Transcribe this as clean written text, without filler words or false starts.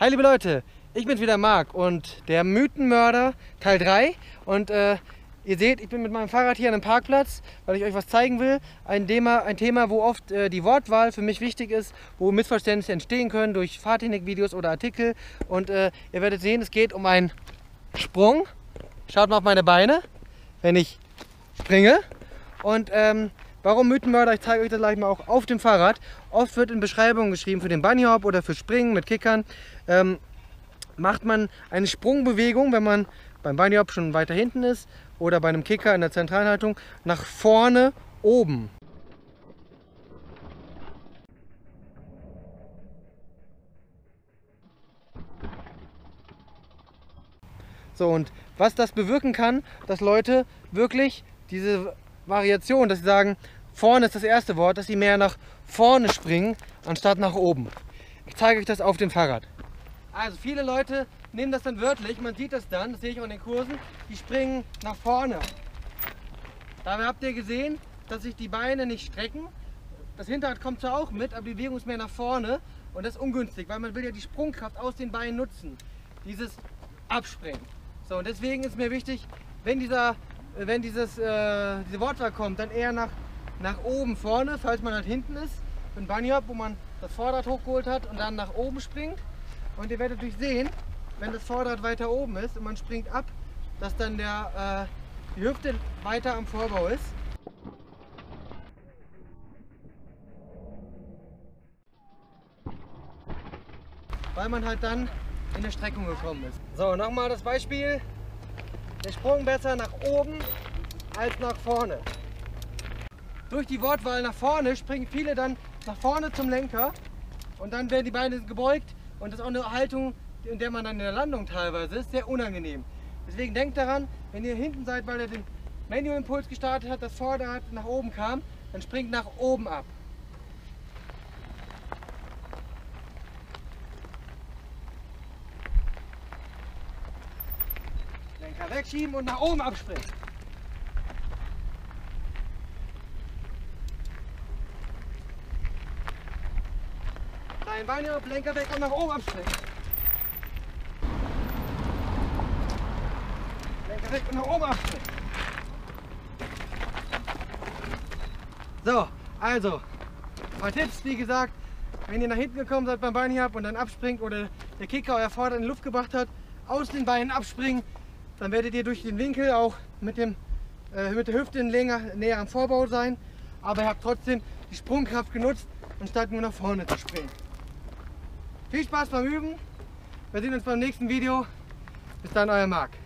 Hi liebe Leute, ich bin wieder Marc und der Mythenmörder Teil 3 und ihr seht, ich bin mit meinem Fahrrad hier an einem Parkplatz, weil ich euch was zeigen will. Ein Thema, wo oft die Wortwahl für mich wichtig ist, wo Missverständnisse entstehen können durch Fahrtechnikvideos oder Artikel. Und ihr werdet sehen, es geht um einen Sprung. Schaut mal auf meine Beine, wenn ich springe. Und warum Mythenmörder? Ich zeige euch das gleich mal auch auf dem Fahrrad. Oft wird in Beschreibungen geschrieben für den Bunny Hop oder für Springen mit Kickern. Macht man eine Sprungbewegung, wenn man beim Bunny Hop schon weiter hinten ist oder bei einem Kicker in der Zentralhaltung, nach vorne oben. So, und was das bewirken kann, dass Leute wirklich diese Variation, dass sie sagen, vorne ist das erste Wort, dass sie mehr nach vorne springen, anstatt nach oben. Ich zeige euch das auf dem Fahrrad. Also viele Leute nehmen das dann wörtlich, man sieht das dann, das sehe ich auch in den Kursen, die springen nach vorne. Dabei habt ihr gesehen, dass sich die Beine nicht strecken. Das Hinterrad kommt zwar auch mit, aber die Bewegung ist mehr nach vorne und das ist ungünstig, weil man will ja die Sprungkraft aus den Beinen nutzen. Dieses Abspringen. So, und deswegen ist mir wichtig, wenn diese Wortwahl kommt, dann eher nach oben vorne, falls man halt hinten ist, ein Bunny Hop, wo man das Vorderrad hochgeholt hat und dann nach oben springt. Und ihr werdet natürlich sehen, wenn das Vorderrad weiter oben ist und man springt ab, dass dann die Hüfte weiter am Vorbau ist. Weil man halt dann in eine Streckung gekommen ist. So, nochmal das Beispiel. Der Sprung besser nach oben als nach vorne. Durch die Wortwahl nach vorne springen viele dann nach vorne zum Lenker und dann werden die Beine gebeugt und das ist auch eine Haltung, in der man dann in der Landung teilweise ist, sehr unangenehm. Deswegen denkt daran, wenn ihr hinten seid, weil ihr den Manual-Impuls gestartet hat, das Vorderrad nach oben kam, dann springt nach oben ab. Lenker wegschieben und nach oben abspringen. Kleinen Bein auf, Lenker weg und nach oben abspringen. Lenker weg und nach oben abspringen. So, also, ein paar Tipps, wie gesagt, wenn ihr nach hinten gekommen seid beim Bunny Hop und dann abspringt oder der Kicker euer Vorderrad in die Luft gebracht hat, aus den Beinen abspringen, dann werdet ihr durch den Winkel auch mit der Hüfte näher am Vorbau sein, aber ihr habt trotzdem die Sprungkraft genutzt, anstatt nur nach vorne zu springen. Viel Spaß beim Üben, wir sehen uns beim nächsten Video. Bis dann, euer Marc.